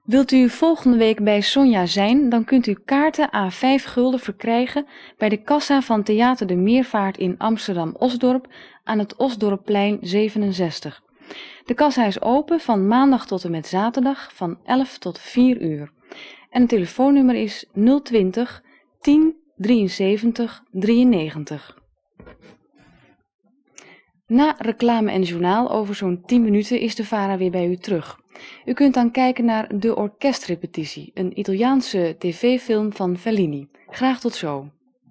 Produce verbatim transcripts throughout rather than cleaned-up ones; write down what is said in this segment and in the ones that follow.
Wilt u volgende week bij Sonja zijn, dan kunt u kaarten à vijf gulden verkrijgen bij de kassa van Theater de Meervaart in Amsterdam-Osdorp aan het Osdorpplein zevenenzestig. De kassa is open van maandag tot en met zaterdag van elf tot vier uur. En het telefoonnummer is nul twintig tien drieënzeventig drieënnegentig. Na reclame en journaal over zo'n tien minuten is de VARA weer bij u terug. U kunt dan kijken naar De Orkestrepetitie, een Italiaanse tv-film van Fellini. Graag tot zo.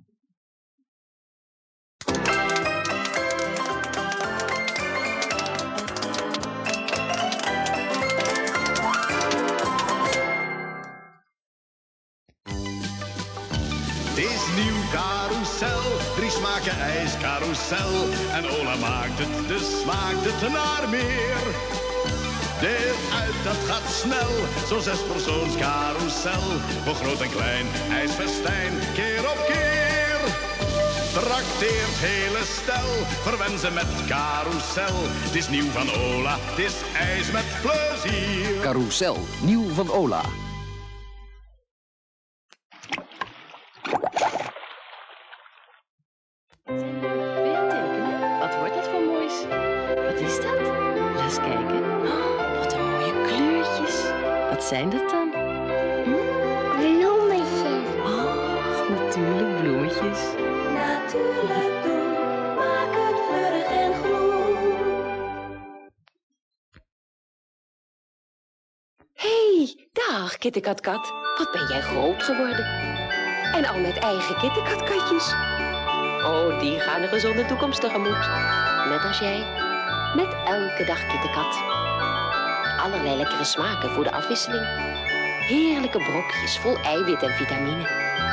Het is nieuw carousel, drie smaken ijs carousel. En Ola maakt het, dus smaakt het naar meer. Deel uit, dat gaat snel, zo'n zespersoons carousel. Voor groot en klein, ijsfestijn, keer op keer. Trakteert hele stel, verwen ze met carousel. Het is nieuw van Ola, het is ijs met plezier. Carousel, nieuw van Ola. Wat wordt dat voor moois? Wat is dat? Laat eens kijken. Oh, wat een mooie kleurtjes. Wat zijn dat dan? Hm? Bloemetjes. Oh, natuurlijk bloemetjes. Natuurlijk doen, maak het fleurig en groen. Hey, dag kittekatkat. Wat ben jij groot geworden. En al met eigen kittekatkatjes. Oh, die gaan een gezonde toekomst tegemoet. Net als jij. Met elke dag kittekat. Allerlei lekkere smaken voor de afwisseling. Heerlijke brokjes vol eiwit en vitamine.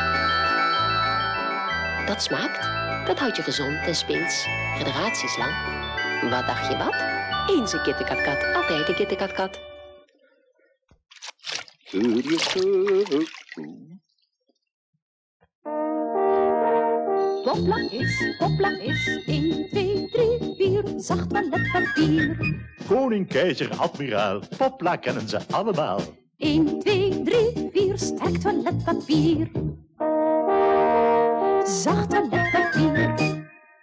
Dat smaakt. Dat houdt je gezond en spins. Generaties lang. Wat dacht je wat? Eens een kittekatkat. Altijd een kittekatkat. Poplak is, poplak is, één, twee, drie, vier, zacht toiletpapier. Koning, keizer, admiraal, Popla kennen ze allemaal. één, twee, drie, vier, sterk toiletpapier. Zacht toiletpapier.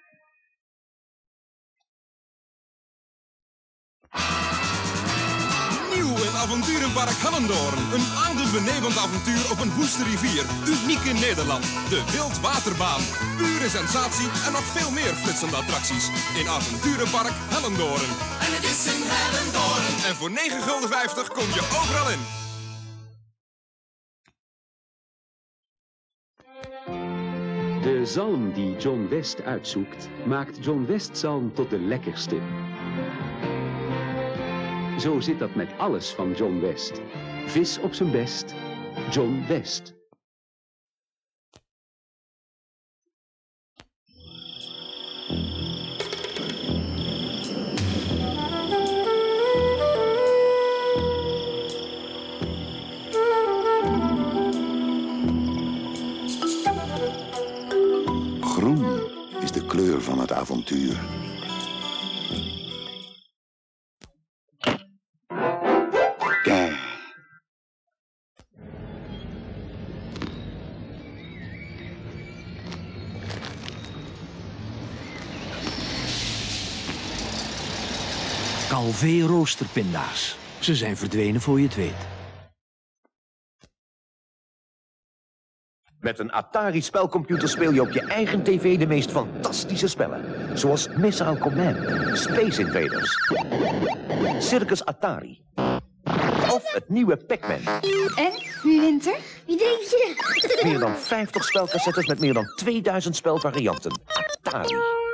Avonturenpark Hellendoorn. Een adembenemend avontuur op een woeste rivier. Uniek in Nederland. De Wildwaterbaan. Pure sensatie en nog veel meer flitsende attracties. In Avonturenpark Hellendoorn. En het is in Hellendoorn. En voor negen gulden vijftig kom je overal in. De zalm die John West uitzoekt, maakt John West zalm tot de lekkerste. Zo zit dat met alles van John West. Vis op zijn best, John West. Groen is de kleur van het avontuur. Calvé roosterpinda's. Ze zijn verdwenen voor je het weet. Met een Atari-spelcomputer speel je op je eigen tv de meest fantastische spellen. Zoals Missile Command, Space Invaders, Circus Atari of het nieuwe Pac-Man. En, wie wint er? Wie denk je? Meer dan vijftig spelcassettes met meer dan tweeduizend spelvarianten. Atari.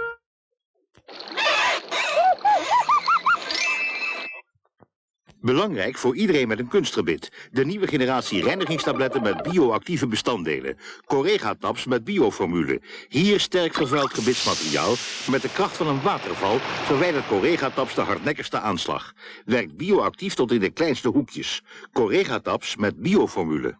Belangrijk voor iedereen met een kunstgebit. De nieuwe generatie reinigingstabletten met bioactieve bestanddelen. Correga-tabs met bioformule. Hier sterk vervuild gebitsmateriaal. Met de kracht van een waterval verwijdert Correga-tabs de hardnekkigste aanslag. Werkt bioactief tot in de kleinste hoekjes. Correga-tabs met bioformule.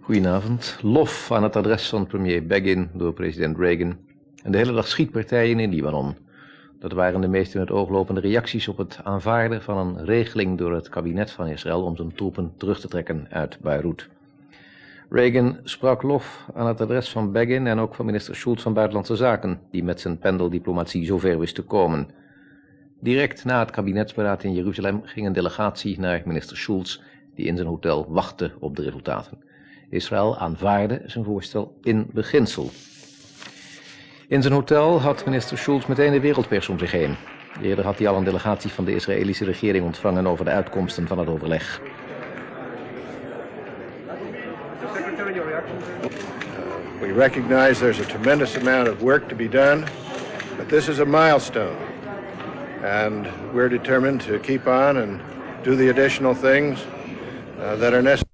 Goedenavond. Lof aan het adres van premier Begin door president Reagan. En de hele dag schietpartijen in Libanon. Dat waren de meest in het oog lopende reacties op het aanvaarden van een regeling door het kabinet van Israël om zijn troepen terug te trekken uit Beirut. Reagan sprak lof aan het adres van Begin en ook van minister Schulz van Buitenlandse Zaken, die met zijn pendeldiplomatie zover wist te komen. Direct na het kabinetsberaad in Jeruzalem ging een delegatie naar minister Schulz, die in zijn hotel wachtte op de resultaten. Israël aanvaarde zijn voorstel in beginsel. In zijn hotel had minister Schulz meteen de wereldpers om zich heen. Eerder had hij al een delegatie van de Israëlische regering ontvangen over de uitkomsten van het overleg. We recognize there's a tremendous amount of work to be done, but this is a milestone. And we're determined to keep on and do the additional things uh, that are necessary.